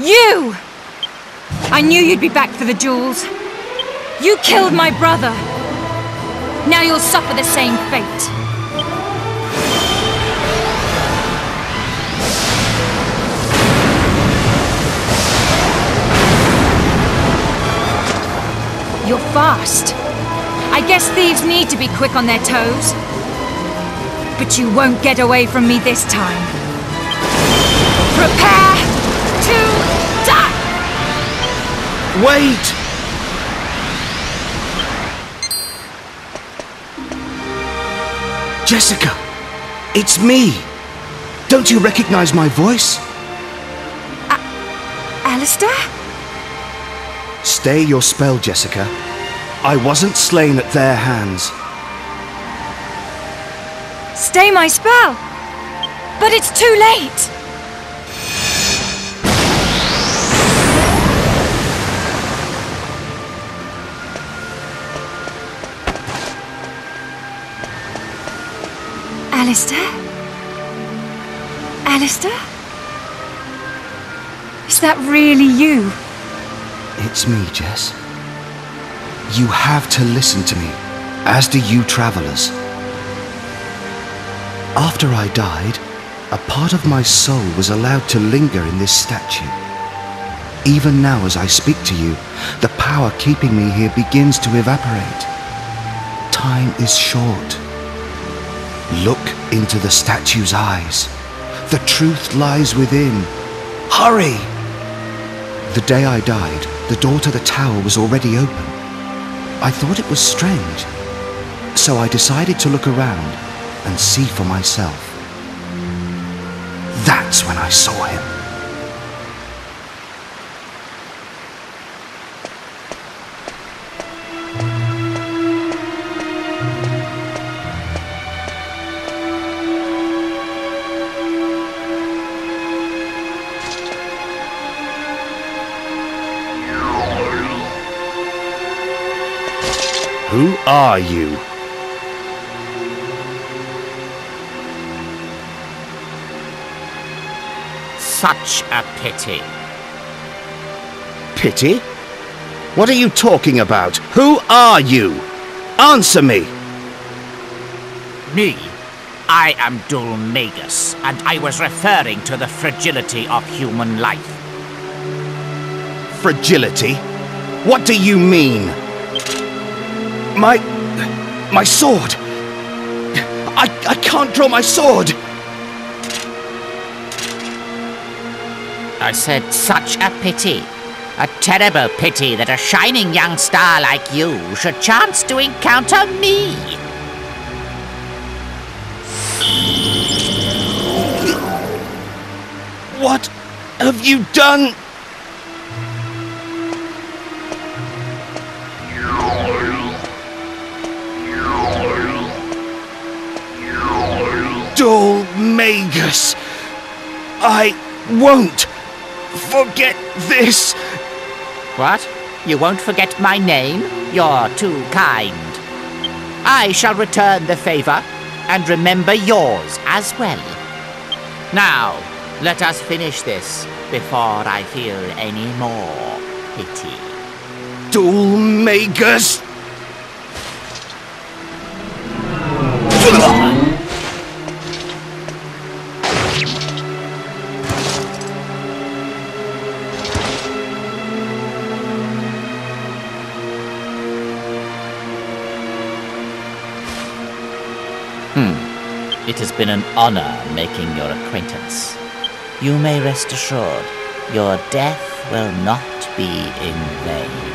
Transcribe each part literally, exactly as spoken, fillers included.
You! I knew you'd be back for the jewels. You killed my brother. Now you'll suffer the same fate. You're fast. I guess thieves need to be quick on their toes. But you won't get away from me this time. Prepare to die! Wait! Jessica! It's me! Don't you recognize my voice? A Alistair? Stay your spell, Jessica. I wasn't slain at their hands. Stay my spell! But it's too late! Alistair? Alistair? Is that really you? It's me, Jess. You have to listen to me, as do you travelers. After I died, a part of my soul was allowed to linger in this statue. Even now as I speak to you, the power keeping me here begins to evaporate. Time is short. Look into the statue's eyes. The truth lies within. Hurry! The day I died, the door to the tower was already open. I thought it was strange, so I decided to look around and see for myself. That's when I saw him. Who are you? Such a pity. Pity? What are you talking about? Who are you? Answer me! Me? I am Dulmagus, and I was referring to the fragility of human life. Fragility? What do you mean? My... my sword! I, I can't draw my sword! I said such a pity. A terrible pity that a shining young star like you should chance to encounter me. What have you done? Dulmagus, I won't forget this. What? You won't forget my name? You're too kind. I shall return the favor and remember yours as well. Now, let us finish this before I feel any more pity. Dulmagus! Hmm. It has been an honor making your acquaintance. You may rest assured, your death will not be in vain.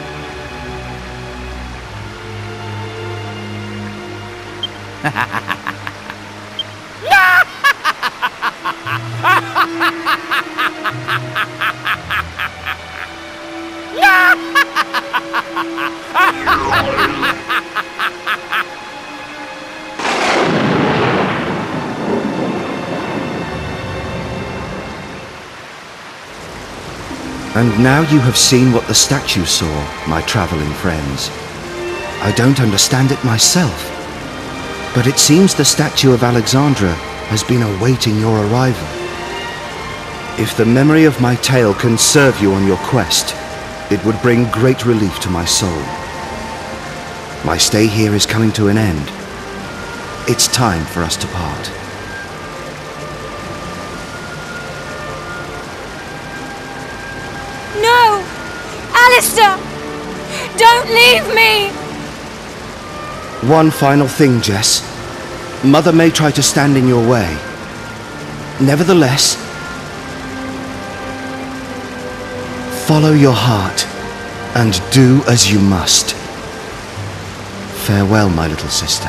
And now you have seen what the statue saw, my traveling friends. I don't understand it myself, but it seems the statue of Alexandra has been awaiting your arrival. If the memory of my tale can serve you on your quest, it would bring great relief to my soul. My stay here is coming to an end. It's time for us to part. No! Alistair! Don't leave me! One final thing, Jess. Mother may try to stand in your way. Nevertheless, follow your heart and do as you must. Farewell, my little sister.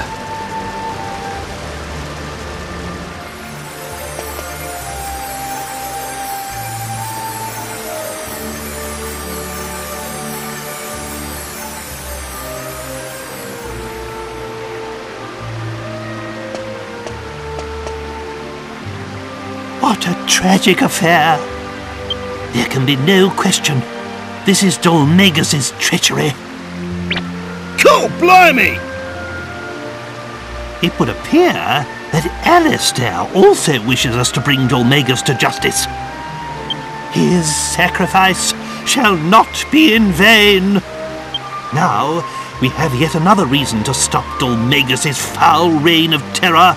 What a tragic affair. There can be no question. This is Dol Magus' treachery. Cool, blimey! It would appear that Alistair also wishes us to bring Dol Magus to justice. His sacrifice shall not be in vain. Now we have yet another reason to stop Dol Magus' foul reign of terror.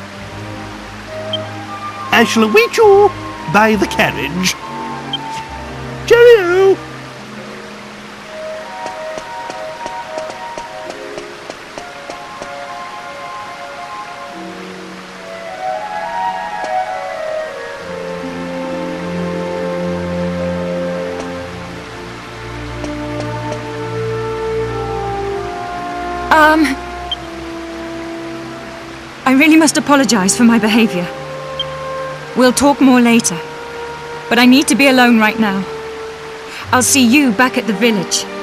I shall await you by the carriage. Cheerio! Um... I really must apologize for my behavior. We'll talk more later, but I need to be alone right now. I'll see you back at the village.